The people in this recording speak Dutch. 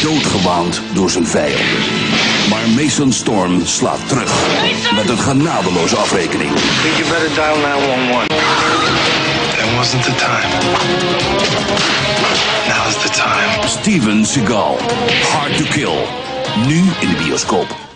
doodgewaand door zijn vijanden. Maar Mason Storm slaat terug met een genadeloze afrekening. You better dial 911. That wasn't the time. Now's the time. Steven Seagal, Hard to Kill. Nu in de bioscoop.